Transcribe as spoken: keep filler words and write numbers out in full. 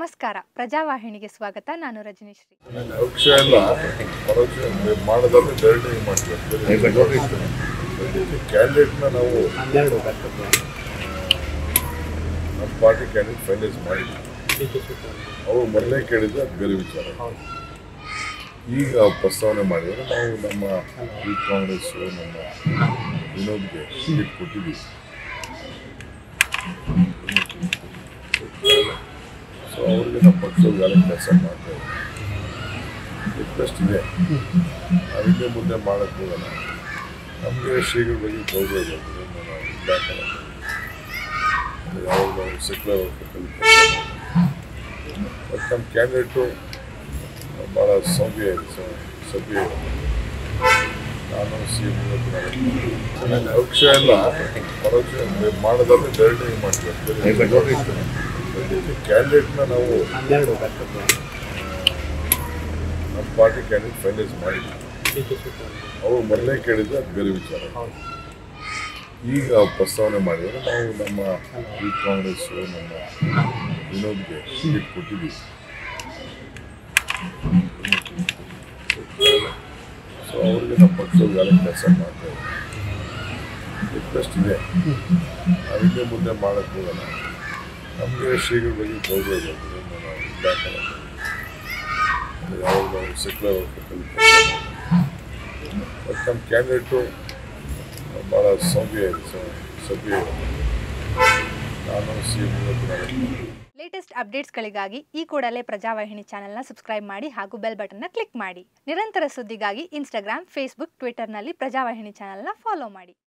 ನಮಸ್ಕಾರ, ಪ್ರಜಾವಾಹಿನಿಗೆ ಸ್ವಾಗತ. ನಾನು ರಜನೀಶ್ರೀ. ಪರೋಕ್ಷ ಎಲ್ಲ ಪರೋಕ್ಷ ಮಾಡೋದಾದ್ರೆ ಡೈರೆಕ್ಟಾಗಿ ಮಾಡ್ತೀವಿ. ಕ್ಯಾಂಡಿಡೇಟ್ನ ನಾವು ನಮ್ಮ ಪಾರ್ಟಿ ಕ್ಯಾಂಡಿಡೇಟ್ ಫೈನಲೈಸ್ ಮಾಡಿದ್ವಿ. ಅವರು ಮೊದಲೇ ಕೇಳಿದ್ರೆ ಅದು ಬೇರೆ ವಿಚಾರ. ಈಗ ಪ್ರಸ್ತಾವನೆ ಮಾಡಿದರೆ ನಾವು ನಮ್ಮ ಯೂತ್ ಕಾಂಗ್ರೆಸ್ಸು ನಮ್ಮ ವಿನೋದ್ಗೆ ಟಿಕೆಟ್ ಕೊಟ್ಟಿದ್ದೀವಿ. ಸೊ ಅವ್ರಿಗೆ ನಮ್ಮ ಪಕ್ಷದ ಕೆಲಸ ಮಾಡ್ತೇವೆ. ರಿಕ್ವೆಸ್ಟ್ ಇದೆ, ನಾವು ಹಿಂದೆ ಮುಂದೆ ಮಾಡೋಕ್ಕೆ ಹೋಗೋಣ. ನಮಗೆ ಶೀಘ್ರವಾಗಿ ಗೌರವ ಇರ್ತದೆ. ನಾವು ಇಲಾಖೆ ಯಾವಾಗ ಸೆಕ್ಯುಲರ್ ಕಲಿತು ಮತ್ತು ನಮ್ಮ ಕ್ಯಾಂಡಿಡೇಟು ಭಾಳ ಸಭ್ಯ ಇದೆ, ಸಭ್ಯ ಇದೆ. ನಾನು ಸಿ ಎಂ ಪರೋಕ್ಷ ಎಲ್ಲ ಪರೋಕ್ಷ ಮಾಡೋದಾದ್ರೆ ಡೈರೆಕ್ಟಾಗಿ ಮಾಡ್ತೀವಿ. ಕ್ಯಾಂಡಿಡೇಟ್ನ ನಾವು ನಮ್ಮ ಪಾರ್ಟಿ ಕ್ಯಾಂಡಿಡೇಟ್ ಫೈನಲೈಸ್ ಮಾಡಿದ್ವಿ. ಅವರು ಮೊದಲೇ ಕೇಳಿದ್ರೆ ಅದು ಬೇರೆ ವಿಚಾರ. ಈಗ ಪ್ರಸ್ತಾವನೆ ಮಾಡಿದರೆ ನಾವು ನಮ್ಮ ಯೂತ್ ಕಾಂಗ್ರೆಸ್ಸು ನಮ್ಮ ವಿನೋದ್ಗೆ ಟಿಕೆಟ್ ಕೊಟ್ಟಿದ್ದೀವಿ. ಸೊ ಅವ್ರಿಗೆ ನಮ್ಮ ಪಕ್ಷದ ಕೆಲಸ ಮಾಡ್ತೇವೆ. ರಿಕ್ವೆಸ್ಟ್ ಇದೆ, ನಾವು ಹಿಂದೆ ಮುಂದೆ ಮಾಡೋಕ್ಕೆ ಹೋಗೋಣ. ನಮಗೆ ಶೀಘ್ರವಾಗಿ ಗೌರವ ಇರ್ತದೆ. ನಾವು ಇಲಾಖೆ ಯಾವಾಗ ಸೆಕ್ಯುಲರ್ ಕಲಿತು ಮತ್ತು ನಮ್ಮ ಕ್ಯಾಂಡಿಡೇಟು ಭಾಳ ಸಭ್ಯ ಇದೆ, ಸಭ್ಯ ಇದೆ. ನಾನು ಸಿ ಎಂ ಲೇಟೆಸ್ಟ್ ಅಪ್ಡೇಟ್ಸ್ಗಳಿಗಾಗಿ ಈ ಕೂಡಲೇ ಪ್ರಜಾವಾಹಿನಿ ಚಾನೆಲ್ನ ಸಬ್ಸ್ಕ್ರೈಬ್ ಮಾಡಿ ಹಾಗೂ ಬೆಲ್ ಬಟನ್ನ ಕ್ಲಿಕ್ ಮಾಡಿ. ನಿರಂತರ ಸುದ್ದಿಗಾಗಿ ಇನ್ಸ್ಟಾಗ್ರಾಮ್, ಫೇಸ್ಬುಕ್, ಟ್ವಿಟರ್ನಲ್ಲಿ ಪ್ರಜಾವಾಹಿನಿ ಚಾನೆಲ್ನ ಫಾಲೋ ಮಾಡಿ.